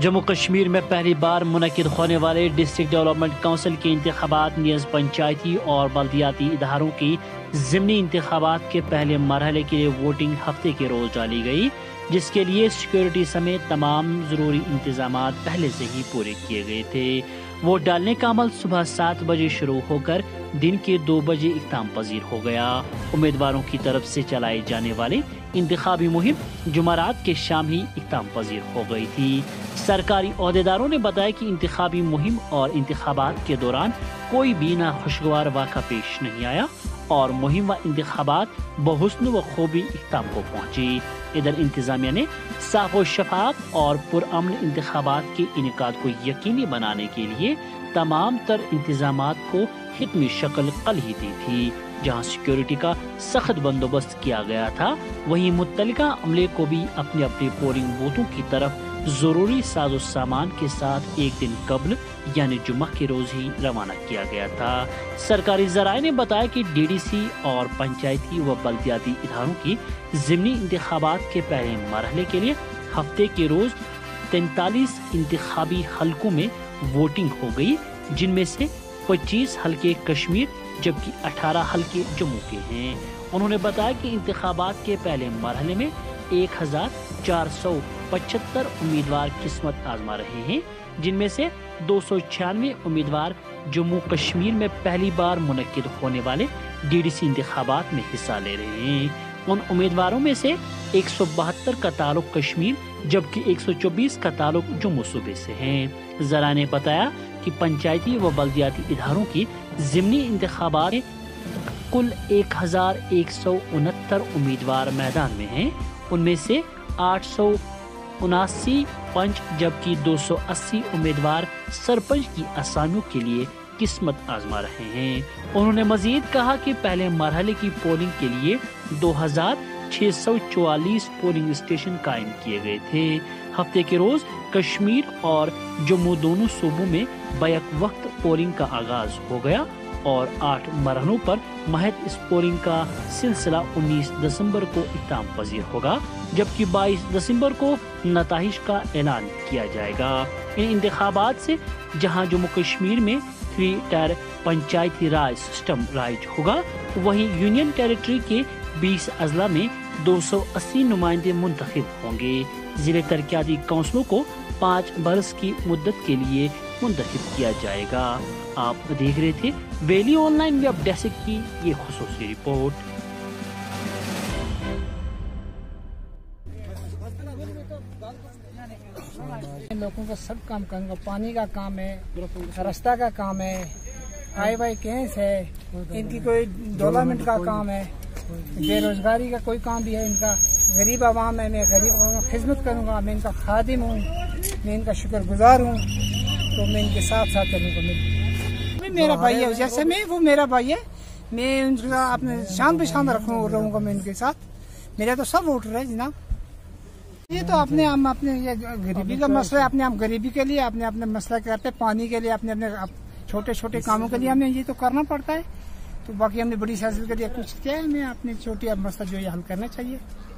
जम्मू कश्मीर में पहली बार मुनक्किद होने वाले डिस्ट्रिक्ट डेवलपमेंट काउंसिल के इंतखाबात नीज़ पंचायती और बल्दियाती इदारों की ज़िमनी इंतखाबात के पहले मरहले के लिए वोटिंग हफ्ते के रोज डाली गई, जिसके लिए सिक्योरिटी समेत तमाम ज़रूरी इंतजामात पहले से ही पूरे किए गए थे। वोट डालने का अमल सुबह 7 बजे शुरू होकर दिन के 2 बजे इख्ताम पजीर हो गया। उम्मीदवारों की तरफ से चलाई जाने वाली इंतखाबी मुहिम जुमेरात के शाम ही इख्ताम पजीर हो गई थी। सरकारी ओहदेदारों ने बताया कि इंतखाबी मुहिम और इंतखाबात के दौरान कोई भी नाखुशगवार वाक़ा पेश नहीं आया और मुहिम व इंतखाबात बहुस्न व खूबी इख्ताम को पहुंची। इधर इंतजामिया ने साफ व शफाफ और पुरअमन इंतखाबात के इनेकाद को यकीनी बनाने के लिए तमाम तर इंतजामात को हितमी शक्ल कल ही दी थी। जहां सिक्योरिटी का सख्त बंदोबस्त किया गया था, वहीं मुत्तलिका अमले को भी अपने अपने पोलिंग बूथों की तरफ जरूरी साजो सामान के साथ एक दिन कबल यानी जुम्मा के रोज ही रवाना किया गया था। सरकारी जराये ने बताया कि डीडीसी और पंचायती व बल्दियाती इदारों की ज़िमनी इंतखाबात के पहले मरहले के लिए हफ्ते के रोज 43 इंतखाबी हलकों में वोटिंग हो गई, जिनमें से 25 हलके कश्मीर जबकि 18 हलके जम्मू के हैं। उन्होंने बताया कि इंतखाबात के पहले मरहले में 1475 उम्मीदवार किस्मत आजमा रहे हैं, जिनमें से 296 उम्मीदवार जम्मू कश्मीर में पहली बार मुनक्किद होने वाले डीडीसी इंतखाबात में हिस्सा ले रहे हैं। उन उम्मीदवारों में से 172 का ताल्लुक कश्मीर जबकि 124 का ताल्लुक जम्मू सूबे से हैं। जरा ने बताया कि पंचायती व बल्दियाती इदारों की ज़िमनी इंतखाबात में कुल 1169 उम्मीदवार मैदान में हैं। उनमें से 879 पंच जबकि 280 उम्मीदवार सरपंच की असामियों के लिए किस्मत आजमा रहे हैं। उन्होंने मजीद कहा कि पहले मरहले की पोलिंग के लिए 2644 पोलिंग स्टेशन कायम किए गए थे। हफ्ते के रोज कश्मीर और जम्मू दोनों सूबों में बैक वक्त पोलिंग का आगाज हो गया और 8 मरहलों पर महज इस पोलिंग का सिलसिला 19 दिसंबर को इख्ताम पजीर होगा, जबकि 22 दिसंबर को नताइज का ऐलान किया जाएगा। इन इंतखाबात से जहां जम्मू कश्मीर में 3 tier panchayati raj system rise होगा, वहीं यूनियन टेरिटरी के 20 अजला में 280 नुमाइंदे मुंतखब होंगे। जिले तरक्याती काउंसिलों को 5 बरस की मुद्दत के लिए मुंतखब किया जाएगा। आप देख रहे थे वैली ऑनलाइन वेब डेस्क की ये खुसूसी रिपोर्ट। लोगों का सब काम करूँगा, पानी का काम है, रास्ता का काम है, हाई वाई केस है, इनकी कोई डेवलपमेंट का काम है, बेरोजगारी का कोई काम भी है इनका। गरीब आवाम है, मैं गरीब आवाम खिदमत करूँगा, मैं इनका खादिम हूँ, मैं इनका शुक्रगुजार हूँ, तो मैं इनके साथ साथ चलूँगा। मेरा भाई है, जैसे मैं वो मेरा भाई है, मैं उनका अपने शान पे शान रहूँगा मैं इनके साथ। मेरा तो सब वोटर है जनाब। ये तो अपने हम अपने ये गरीबी का मसला है, अपने आप गरीबी के लिए अपने अपने मसला करते हैं, पानी के लिए अपने अपने छोटे छोटे कामों के लिए हमें ये तो करना पड़ता है। तो बाकी हमने बड़ी सियासत के लिए कुछ किया है, हमें अपनी छोटी मसला जो ये हल करना चाहिए।